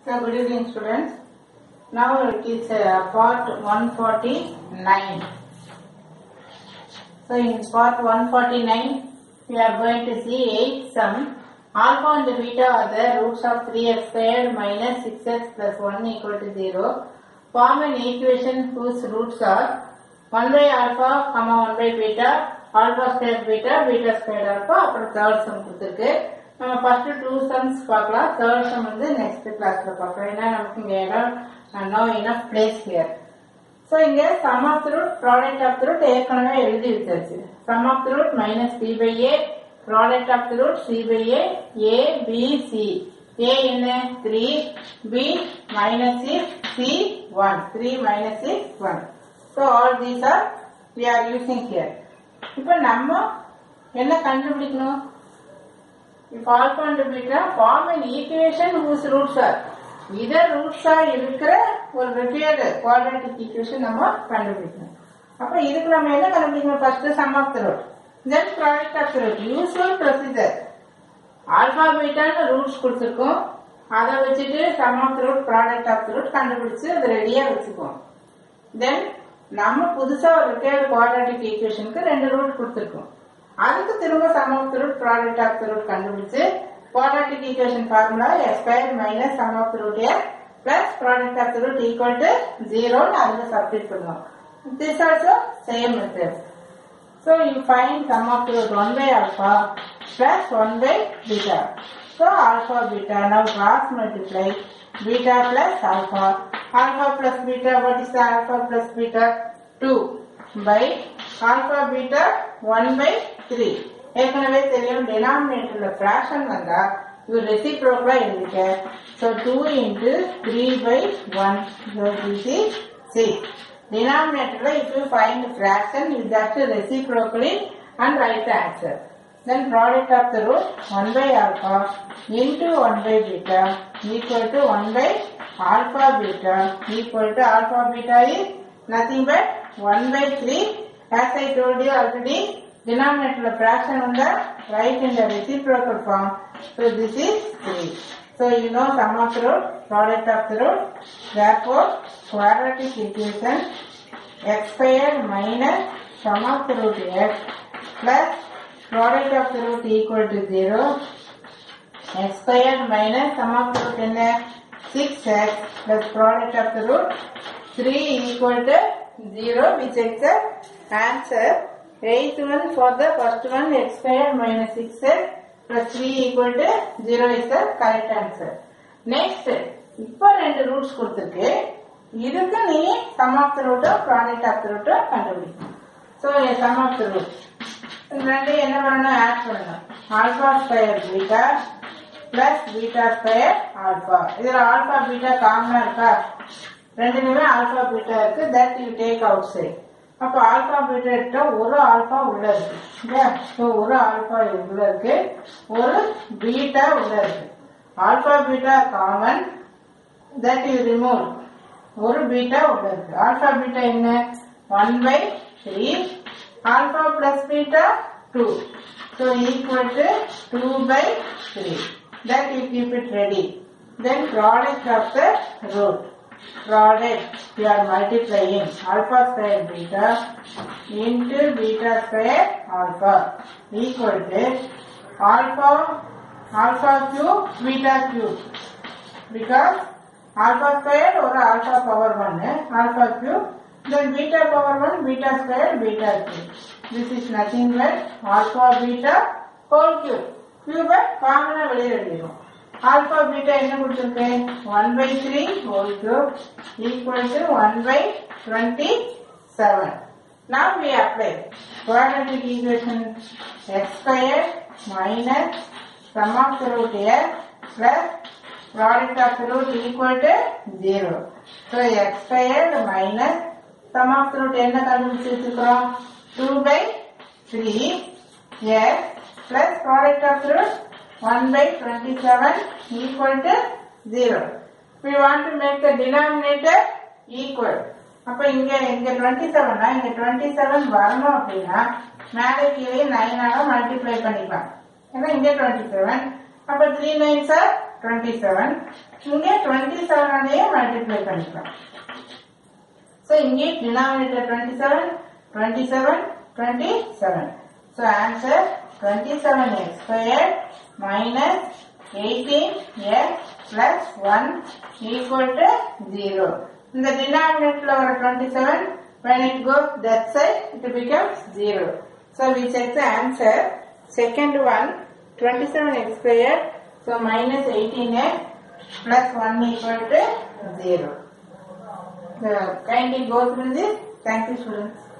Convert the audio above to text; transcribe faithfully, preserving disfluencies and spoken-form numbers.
So, good evening students. Now it is uh, part one forty-nine. So, in part one forty-nine, we are going to see eight sum. Alpha and beta are the roots of three x squared minus six x plus one equal to zero. Form an equation whose roots are one by alpha, comma one by beta, alpha squared beta, beta squared alpha, அப்புறம் third sum கொடுத்திருக்கு. நம்ம first two sums பார்க்கலாம். third sum வந்து next classல பார்க்கலாம். ஏன்னா நமக்கு இங்க இடம் no enough place here. So இங்க sum of the root, product of the root ஏற்கனவே எழுதி வச்சாச்சு. Sum of the root minus c by a, product of the root c by a, a, b, c. A என்ன three, b minus is c one. three minus is one. So all these are we are using here. இப்போ நம்ம என்ன கண்டுபிடிக்கணும்? If alpha and beta form an equation whose roots are either roots are இருக்கிற ஒரு required quadratic equation நம்ம கண்டுபிடிக்கணும். அப்ப இதுக்கு நம்ம என்ன கண்டுபிடிக்கணும்? First sum of the root, then product of the root. Usual procedure. Alpha beta roots கொடுத்திருக்கோம். அதை வச்சுட்டு sum of the root, product of the root கண்டுபிடிச்சு அது ரெடியா வச்சுக்குவோம். Then நம்ம புதுசா ஒரு required quadratic equationக்கு ரெண்டு ரூட் கொடுத்திருக்கோம். அதுக்கு திரும்ப sum of the root, product of the root கண்டுபிடிச்சு quadratic equation formula x squared minus sum of the root x plus product of the root equal to zero னு அதுல substitute பண்ணுவோம். This also same method. So you find sum of the root one by alpha plus one by beta. So alpha beta, now cross multiply beta plus alpha. Alpha plus beta, what is the alpha plus beta? two by alpha beta one by three. ஏற்கனவே தெரியும் denominatorல fraction வந்தா இது reciprocal எழுதிக்க. So two into three by one, so this is six. Denominatorல if you find fraction you have to reciprocally and write the answer. Then product of the root one by alpha into one by beta equal to one by alpha beta equal to alpha beta is nothing but one by three. As I told you already, denominator fraction on the right in the reciprocal form. So this is three. So you know sum of the root, product of the root. Therefore, quadratic equation x squared minus sum of the root x plus product of the root equal to zero. X squared minus sum of the root in six x plus product of the root three equal to zero, which is the answer. eighth one for the first one, x squared minus six x plus three equal to zero is the correct answer. Next, இப்போ ரெண்டு roots கொடுத்திருக்கு. இதுக்கு நீ sum of the root, product of the root கண்டுபிடிக்கணும். So sum of the root ரெண்டு என்ன பண்ணணும்? Add பண்ணணும். alpha square beta plus beta square alpha. இதுல alpha beta காமனா இருக்கா? ரெண்டுமே alpha beta இருக்கு. That you take outside. அப்ப ஆல்பா பீட்டா எடுத்தா ஒரு ஆல்பா உள்ள இருக்கு. சோ ஒரு ஆல்பா உள்ள இருக்கு, ஒரு பீட்டா உள்ள இருக்கு. Alpha beta common, that you remove. ஒரு பீட்டா உள்ள இருக்கு. ஆல்பா பீட்டா என்ன? one by three. Alpha plus beta two. So equal to two by three. That you keep it ready. Then product of the root. Product, you are multiplying alpha square beta into beta square alpha equal to alpha alpha cube beta cube, because alpha square or alpha power one alpha cube, then beta power one beta square beta cube. This is nothing but alpha beta whole cube. Cube common வெளியில எழுதிடும். Alpha beta என்ன கொடுத்திருக்கு? one by three whole cube equal to one by twenty-seven. Now we apply quadratic equation x squared minus sum of the root x plus product of the root equal to zero. So x squared minus sum of the root என்ன கண்டுபிடிச்சு வச்சிருக்கிறோம்? two by three x plus product of the root one by twenty-seven equal to zero. We want to make the denominator equal. அப்ப இங்க இங்க twenty-seven னா இங்க twenty-seven வரணும் அப்படின்னா மேலே கீழே nine ஆல மல்டிப்ளை பண்ணிக்கலாம். ஏன்னா இங்க twenty-seven. அப்ப three nines are twenty-seven. இங்கே twenty-seven ஆலேயே multiply பண்ணிக்கலாம். So இங்கே denominator twenty-seven, twenty-seven, twenty-seven. So answer twenty-seven x squared minus eighteen x plus one equal to zero. In the denominator of twenty-seven, when it goes that side, it becomes zero. So we check the answer. Second one, twenty-seven x squared, so minus eighteen x plus one equal to zero. So kindly go through this. Thank you, students.